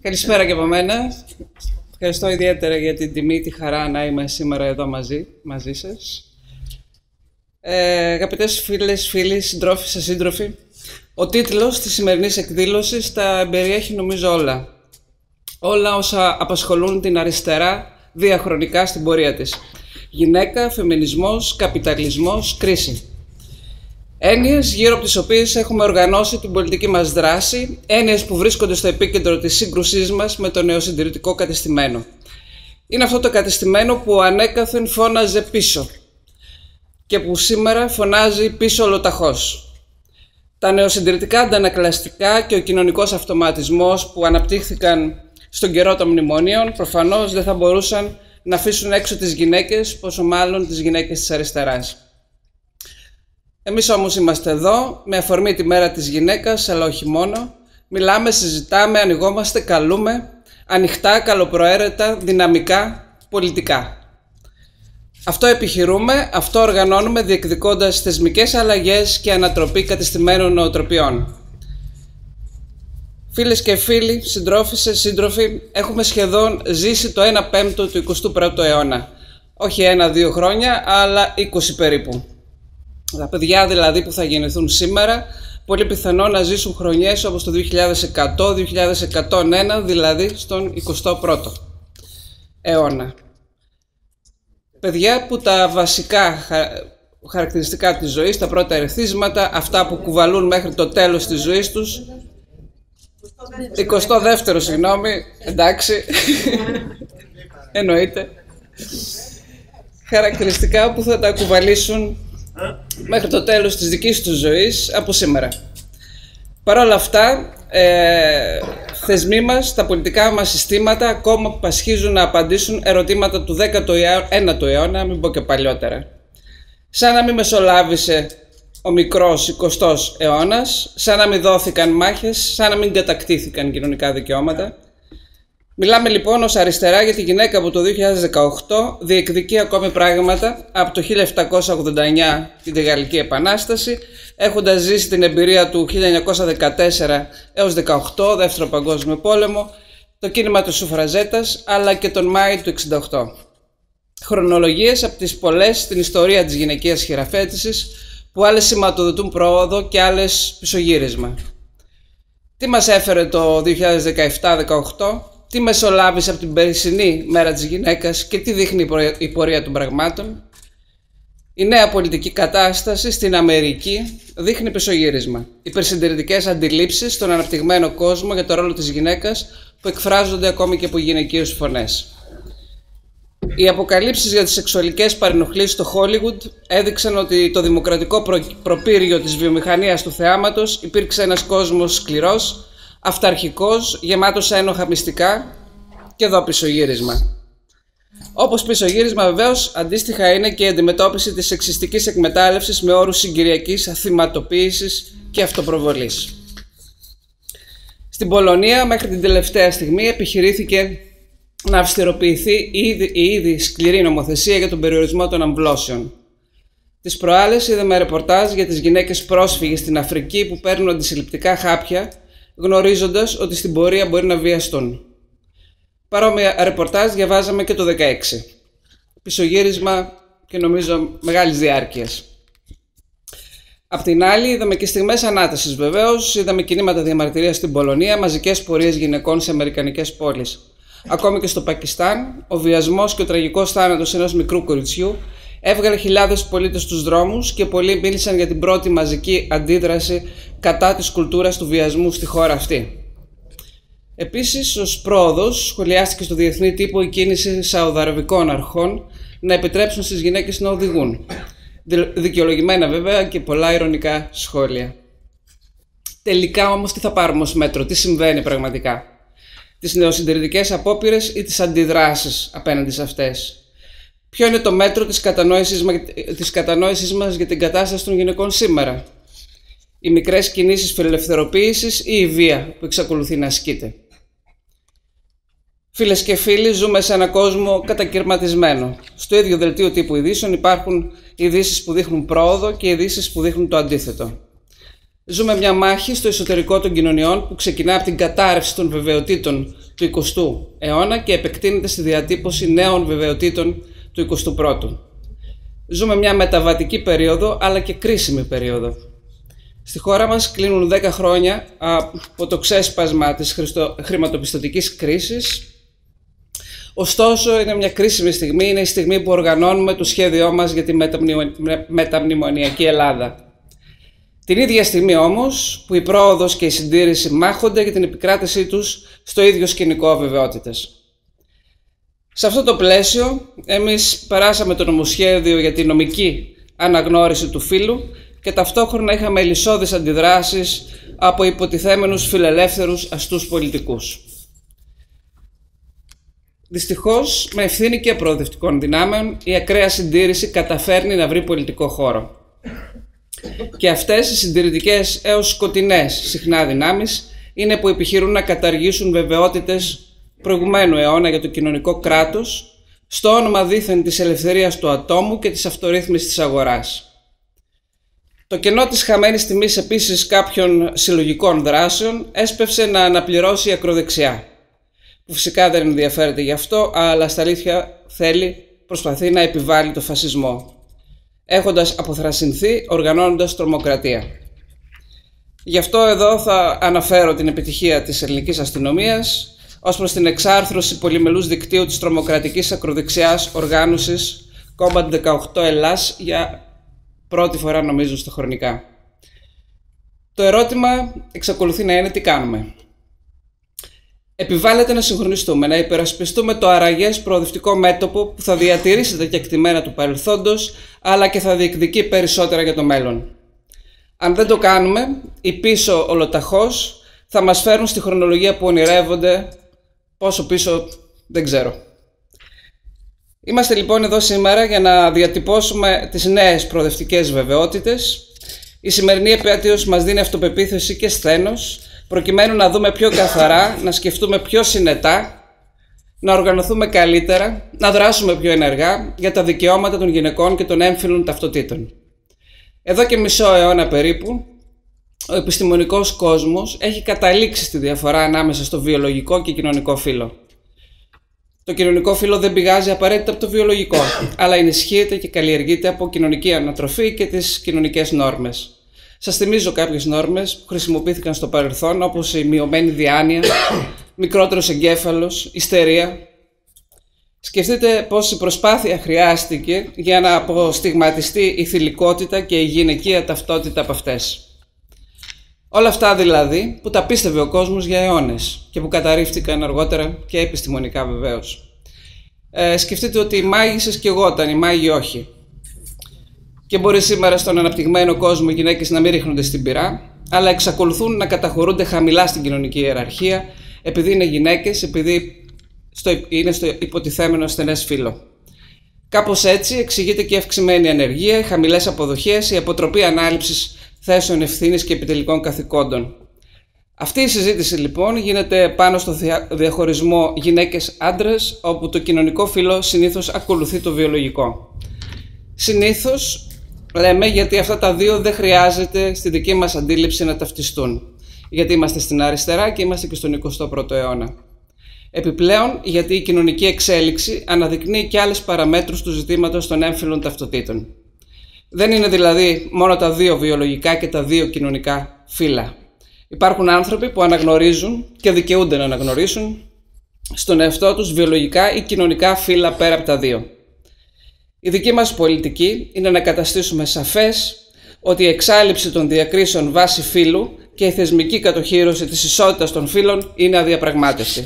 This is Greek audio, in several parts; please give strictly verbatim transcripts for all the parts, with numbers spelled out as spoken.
Καλησπέρα και από μένα. Ευχαριστώ ιδιαίτερα για την τιμή, τη χαρά να είμαι σήμερα εδώ μαζί, μαζί σας. Ε, αγαπητές φίλες, φίλοι, συντρόφισσες, σύντροφοι, ο τίτλος της σημερινής εκδήλωσης τα περιέχει νομίζω όλα. Όλα όσα απασχολούν την αριστερά διαχρονικά στην πορεία της. Γυναίκα, φεμινισμός, καπιταλισμός, κρίση. Έννοιες γύρω από τις οποίες έχουμε οργανώσει την πολιτική μας δράση, έννοιες που βρίσκονται στο επίκεντρο της σύγκρουσής μας με το νεοσυντηρητικό κατεστημένο. Είναι αυτό το κατεστημένο που ανέκαθεν φώναζε πίσω και που σήμερα φωνάζει πίσω ολοταχώς. Τα νεοσυντηρητικά αντανακλαστικά και ο κοινωνικός αυτοματισμός που αναπτύχθηκαν στον καιρό των μνημονίων προφανώς δεν θα μπορούσαν να αφήσουν έξω τις γυναίκες, πόσο μάλλον τις γυναίκες της αριστεράς. Εμείς όμως είμαστε εδώ με αφορμή τη μέρα της γυναίκας, αλλά όχι μόνο. Μιλάμε, συζητάμε, ανοιγόμαστε, καλούμε, ανοιχτά, καλοπροαίρετα, δυναμικά, πολιτικά. Αυτό επιχειρούμε, αυτό οργανώνουμε διεκδικώντας θεσμικές αλλαγές και ανατροπή κατεστημένων νοοτροπιών. Φίλες και φίλοι, συντρόφισσες, σύντροφοι, έχουμε σχεδόν ζήσει το ένα πέμπτο του εικοστού πρώτου αιώνα. Όχι ένα-δύο χρόνια, αλλά είκοσι περίπου. Τα παιδιά δηλαδή που θα γεννηθούν σήμερα, πολύ πιθανό να ζήσουν χρονιές όπως το δύο χιλιάδες εκατό, δύο χιλιάδες εκατόν ένα, δηλαδή στον εικοστό πρώτο αιώνα. Παιδιά που τα βασικά χαρακτηριστικά της ζωής, τα πρώτα ερεθίσματα, αυτά που κουβαλούν μέχρι το τέλος της ζωής τους, εικοστό δεύτερο, συγγνώμη, εντάξει, εννοείται, χαρακτηριστικά που θα τα κουβαλήσουν μέχρι το τέλος της δικής τους ζωής από σήμερα. Παρ' όλα αυτά, ε, θεσμοί μας, τα πολιτικά μας συστήματα ακόμα πασχίζουν να απαντήσουν ερωτήματα του δέκατου ένατου αιώνα, μην πω και παλιότερα. Σαν να μην μεσολάβησε ο μικρός εικοστός αιώνας, σαν να μην δόθηκαν μάχες, σαν να μην κατακτήθηκαν κοινωνικά δικαιώματα. Μιλάμε λοιπόν ως αριστερά για τη γυναίκα από το δύο χιλιάδες δεκαοκτώ διεκδικεί ακόμη πράγματα από το χίλια επτακόσια ογδόντα εννιά την Γαλλική Επανάσταση, έχοντας ζήσει την εμπειρία του χίλια εννιακόσια δεκατέσσερα έως δεκαοκτώ, Δεύτερο Παγκόσμιο Πόλεμο, το κίνημα του Σουφραζέτας, αλλά και τον Μάη του εξήντα οκτώ. Χρονολογίες από τις πολλές στην ιστορία της γυναικείας χειραφέτησης, που άλλες σηματοδοτούν πρόοδο και άλλες πισωγύρισμα. Τι μας έφερε το δύο χιλιάδες δεκαεπτά δεκαοκτώ, τι μεσολάβησε από την περσινή μέρα της γυναίκας και τι δείχνει η πορεία των πραγμάτων. Η νέα πολιτική κατάσταση στην Αμερική δείχνει πισωγύρισμα. Υπερσυντηρητικές αντιλήψεις στον αναπτυγμένο κόσμο για το ρόλο της γυναίκας που εκφράζονται ακόμη και από γυναικείες φωνές. Οι αποκαλύψεις για τις σεξουαλικές παρενοχλήσεις στο Χόλιγουντ έδειξαν ότι το δημοκρατικό προ... προπύργιο της βιομηχανίας του θεάματος υπήρξε ένας κόσμος σκληρός, αυταρχικός, γεμάτος ένοχα μυστικά και εδώ πισωγύρισμα. Όπως πισωγύρισμα βεβαίως αντίστοιχα είναι και η αντιμετώπιση της σεξιστικής εκμετάλλευσης με όρους συγκυριακής αθηματοποίησης και αυτοπροβολής. Στην Πολωνία μέχρι την τελευταία στιγμή επιχειρήθηκε να αυστηροποιηθεί η ήδη, η ήδη σκληρή νομοθεσία για τον περιορισμό των αμβλώσεων. Τις προάλλες είδαμε ρεπορτάζ για τις γυναίκες πρόσφυγες στην Αφρική που παίρνουν αντισυλληπτικά χάπια, γνωρίζοντας ότι στην πορεία μπορεί να βιαστούν. Παρόμοια ρεπορτάζ διαβάζαμε και το δεκαέξι. Πισωγύρισμα και νομίζω μεγάλης διάρκειας. Απ' την άλλη, είδαμε και στιγμές ανάτασης βεβαίως, είδαμε κινήματα διαμαρτυρίας στην Πολωνία, μαζικές πορείες γυναικών σε αμερικανικές πόλεις. Ακόμη και στο Πακιστάν, ο βιασμός και ο τραγικός θάνατος ενός μικρού κοριτσιού έβγαλε χιλιάδες πολίτες στους δρόμους και πολλοί μίλησαν για την πρώτη μαζική αντίδραση κατά της κουλτούρας του βιασμού στη χώρα αυτή. Επίσης, ως πρόοδος, σχολιάστηκε στο διεθνή τύπο η κίνηση σαουδαραβικών αρχών να επιτρέψουν στις γυναίκες να οδηγούν. Δικαιολογημένα βέβαια και πολλά ειρωνικά σχόλια. Τελικά όμως τι θα πάρουμε ως μέτρο, τι συμβαίνει πραγματικά? Τις νεοσυντηρητικές απόπειρες ή τις αντιδράσεις απέναντι σε αυτές? Ποιο είναι το μέτρο της κατανόησης, της κατανόησης μας για την κατάσταση των γυναικών σήμερα? Οι μικρές κινήσεις φιλελευθεροποίησης ή η βία που εξακολουθεί να ασκείται? Φίλες και φίλοι, ζούμε σε έναν κόσμο κατακυρματισμένο. Στο ίδιο δελτίο τύπου ειδήσεων υπάρχουν ειδήσεις που δείχνουν πρόοδο και ειδήσεις που δείχνουν το αντίθετο. Ζούμε μια μάχη στο εσωτερικό των κοινωνιών που ξεκινά από την κατάρρευση των βεβαιοτήτων του εικοστού αιώνα και επεκτείνεται στη διατύπωση νέων βεβαιοτήτων του εικοστού πρώτου. Ζούμε μια μεταβατική περίοδο, αλλά και κρίσιμη περίοδο. Στη χώρα μας κλείνουν δέκα χρόνια από το ξέσπασμα της χρηματοπιστωτικής κρίσης. Ωστόσο, είναι μια κρίσιμη στιγμή, είναι η στιγμή που οργανώνουμε το σχέδιό μας για τη μεταμνημονιακή Ελλάδα. Την ίδια στιγμή όμως που η πρόοδος και η συντήρηση μάχονται για την επικράτησή τους στο ίδιο σκηνικό αβεβαιότητες. Σε αυτό το πλαίσιο, εμείς περάσαμε το νομοσχέδιο για τη νομική αναγνώριση του φύλου και ταυτόχρονα είχαμε ελισσώδεις αντιδράσεις από υποτιθέμενους φιλελεύθερους αστούς πολιτικούς. Δυστυχώς, με ευθύνη και προοδευτικών δυνάμεων, η ακραία συντήρηση καταφέρνει να βρει πολιτικό χώρο. Και αυτές οι συντηρητικές έως σκοτεινές συχνά δυνάμεις είναι που επιχειρούν να καταργήσουν βεβαιότητες προηγουμένου αιώνα για το κοινωνικό κράτος, στο όνομα δήθεν της ελευθερίας του ατόμου και της αυτορύθμισης της αγοράς. Το κενό της χαμένης τιμής επίσης κάποιων συλλογικών δράσεων έσπευσε να αναπληρώσει η ακροδεξιά, που φυσικά δεν ενδιαφέρεται γι' αυτό, αλλά στα αλήθεια θέλει, προσπαθεί να επιβάλλει το φασισμό, έχοντας αποθρασινθεί οργανώνοντας τρομοκρατία. Γι' αυτό εδώ θα αναφέρω την επιτυχία της ελληνικής αστυνομίας ως προς την εξάρθρωση πολυμελούς δικτύου της τρομοκρατικής ακροδεξιάς οργάνωσης Combat δεκαοκτώ Ελλάς για πρώτη φορά νομίζω στα χρονικά. Το ερώτημα εξακολουθεί να είναι τι κάνουμε. Επιβάλλεται να συγχρονιστούμε, να υπερασπιστούμε το αραγές προοδευτικό μέτωπο που θα διατηρήσει τα κεκτημένα του παρελθόντος, αλλά και θα διεκδικεί περισσότερα για το μέλλον. Αν δεν το κάνουμε, οι πίσω ολοταχώς θα μας φέρουν στη χρονολογία που ονειρεύονται, πόσο πίσω δεν ξέρω. Είμαστε λοιπόν εδώ σήμερα για να διατυπώσουμε τις νέες προοδευτικές βεβαιότητες. Η σημερινή επέτειος μας δίνει αυτοπεποίθηση και σθένος, προκειμένου να δούμε πιο καθαρά, να σκεφτούμε πιο συνετά, να οργανωθούμε καλύτερα, να δράσουμε πιο ενεργά για τα δικαιώματα των γυναικών και των έμφυλων ταυτοτήτων. Εδώ και μισό αιώνα περίπου, ο επιστημονικός κόσμος έχει καταλήξει στη διαφορά ανάμεσα στο βιολογικό και κοινωνικό φύλο. Το κοινωνικό φύλο δεν πηγάζει απαραίτητα από το βιολογικό, αλλά ενισχύεται και καλλιεργείται από κοινωνική ανατροφή και τις κοινωνικές νόρμες. Σας θυμίζω κάποιες νόρμες που χρησιμοποιήθηκαν στο παρελθόν, όπως η μειωμένη διάνοια, μικρότερος εγκέφαλος, ιστερία. Σκεφτείτε πόση προσπάθεια χρειάστηκε για να αποστιγματιστεί η θηλυκότητα και η γυναικεία ταυτότητα από αυτές. Όλα αυτά δηλαδή που τα πίστευε ο κόσμος για αιώνες και που καταρρίφθηκαν αργότερα και επιστημονικά βεβαίως. Ε, σκεφτείτε ότι οι μάγισσες καιγόταν, οι μάγοι όχι. Και μπορεί σήμερα στον αναπτυγμένο κόσμο οι γυναίκες να μην ρίχνονται στην πυρά, αλλά εξακολουθούν να καταχωρούνται χαμηλά στην κοινωνική ιεραρχία, επειδή είναι γυναίκες, επειδή στο, είναι στο υποτιθέμενο ασθενές φύλο. Κάπως έτσι εξηγείται και η αυξημένη ανεργία, οι χαμηλές αποδοχές, η αποτροπή ανάληψης θέσεων ευθύνης και επιτελικών καθηκόντων. Αυτή η συζήτηση λοιπόν γίνεται πάνω στο διαχωρισμό γυναίκες-άντρες, όπου το κοινωνικό φύλο συνήθως ακολουθεί το βιολογικό. Συνήθως λέμε γιατί αυτά τα δύο δεν χρειάζεται στη δική μας αντίληψη να ταυτιστούν. Γιατί είμαστε στην αριστερά και είμαστε και στον εικοστό πρώτο αιώνα. Επιπλέον, γιατί η κοινωνική εξέλιξη αναδεικνύει και άλλες παραμέτρους του ζητήματος των έμφυλων ταυτοτήτων. Δεν είναι δηλαδή μόνο τα δύο βιολογικά και τα δύο κοινωνικά φύλλα. Υπάρχουν άνθρωποι που αναγνωρίζουν και δικαιούνται να αναγνωρίσουν στον εαυτό τους βιολογικά ή κοινωνικά φύλλα πέρα από τα δύο. Η δική μας πολιτική είναι να καταστήσουμε σαφές ότι η εξάλειψη των διακρίσεων βάσει φύλου και η θεσμική κατοχήρωση της ισότητας των φύλων είναι αδιαπραγμάτευτη.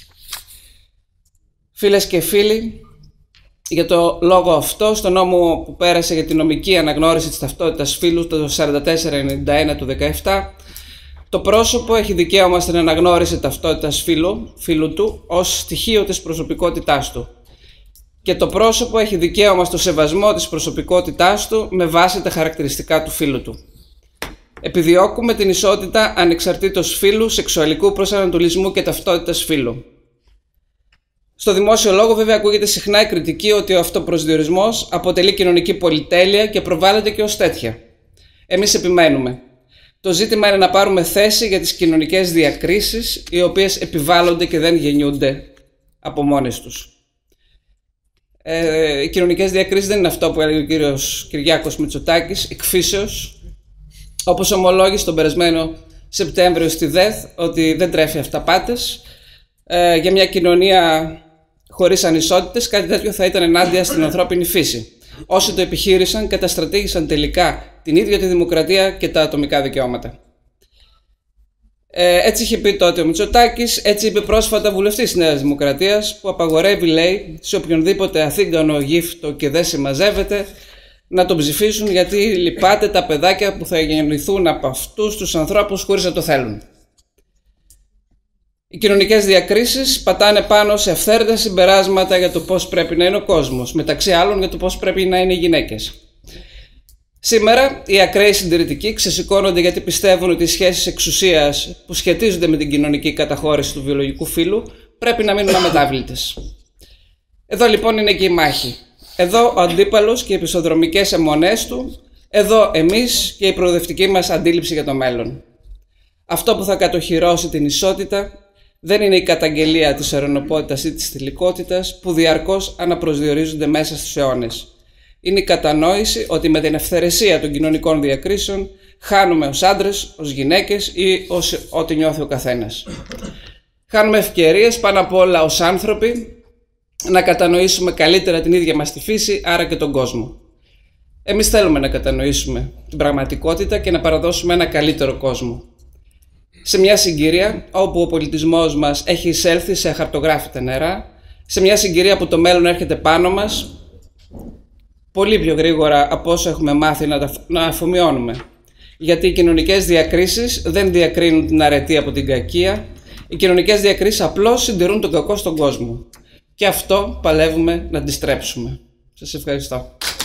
Φίλες και φίλοι, για το λόγο αυτό, στο νόμο που πέρασε για την νομική αναγνώριση της ταυτότητας φύλου το σαράντα τέσσερα ενενήντα ένα του δεκαεπτά, το πρόσωπο έχει δικαίωμα στην αναγνώριση ταυτότητας φύλου, φύλου του ως στοιχείο της προσωπικότητάς του. Και το πρόσωπο έχει δικαίωμα στο σεβασμό της προσωπικότητάς του με βάση τα χαρακτηριστικά του φύλου του. Επιδιώκουμε την ισότητα ανεξαρτήτως φύλου, σεξουαλικού προσανατολισμού και ταυτότητας φύλου. Στο δημόσιο λόγο βέβαια ακούγεται συχνά η κριτική ότι ο αυτοπροσδιορισμός αποτελεί κοινωνική πολυτέλεια και προβάλλεται και ως τέτοια. Εμείς επιμένουμε. Το ζήτημα είναι να πάρουμε θέση για τις κοινωνικές διακρίσεις, οι οποίες επιβάλλονται και δεν γεννιούνται από μόνες τους. Ε, οι κοινωνικές διακρίσεις δεν είναι αυτό που έλεγε ο κύριος Κυριάκος Μητσοτάκης, εκφύσεως, όπως ομολόγησε τον περασμένο Σεπτέμβριο στη ΔΕΘ, ότι δεν τρέφει αυταπάτες. Ε, για μια κοινωνία χωρίς ανισότητες, κάτι τέτοιο θα ήταν ενάντια στην ανθρώπινη φύση. Όσοι το επιχείρησαν, καταστρατήγησαν τελικά την ίδια τη δημοκρατία και τα ατομικά δικαιώματα. Ε, έτσι είχε πει τότε ο Μητσοτάκης, έτσι είπε πρόσφατα βουλευτής της Νέας Δημοκρατίας, που απαγορεύει, λέει, σε οποιονδήποτε αθήγκανο γύφτο και δεν συμμαζεύεται, να τον ψηφίσουν, γιατί λυπάται τα παιδάκια που θα γεννηθούν από αυτούς τους ανθρώπους χωρίς να το θέλουν. Οι κοινωνικές διακρίσεις πατάνε πάνω σε αυθαίρετα συμπεράσματα για το πώς πρέπει να είναι ο κόσμος, μεταξύ άλλων για το πώς πρέπει να είναι οι γυναίκες. Σήμερα οι ακραίοι συντηρητικοί ξεσηκώνονται γιατί πιστεύουν ότι οι σχέσεις εξουσίας που σχετίζονται με την κοινωνική καταχώρηση του βιολογικού φύλου πρέπει να μείνουν αμετάβλητες. Εδώ λοιπόν είναι και η μάχη. Εδώ ο αντίπαλος και οι επεισοδρομικές αιμονές του, εδώ εμείς και η προοδευτική μας αντίληψη για το μέλλον. Αυτό που θα κατοχυρώσει την ισότητα δεν είναι η καταγγελία της αιρωνοπότητας ή της θηλυκότητας που διαρκώς αναπροσδιορίζονται μέσα στους αιώνες. Είναι η κατανόηση ότι με την ευθερεσία των κοινωνικών διακρίσεων χάνουμε ως άντρες, ως γυναίκες ή ως ό,τι νιώθει ο καθένας. Χάνουμε ευκαιρίες πάνω απ' όλα ως άνθρωποι να κατανοήσουμε καλύτερα την ίδια μας τη φύση, άρα και τον κόσμο. Εμείς θέλουμε να κατανοήσουμε την πραγματικότητα και να παραδώσουμε ένα καλύτερο κόσμο. Σε μια συγκυρία όπου ο πολιτισμός μας έχει εισέλθει σε αχαρτογράφητα νερά, σε μια συγκυρία που το μέλλον έρχεται πάνω μας πολύ πιο γρήγορα από όσο έχουμε μάθει να, να αφομοιώνουμε. Γιατί οι κοινωνικές διακρίσεις δεν διακρίνουν την αρετή από την κακία, οι κοινωνικές διακρίσεις απλώς συντηρούν τον κακό στον κόσμο. Και αυτό παλεύουμε να αντιστρέψουμε. Σας ευχαριστώ.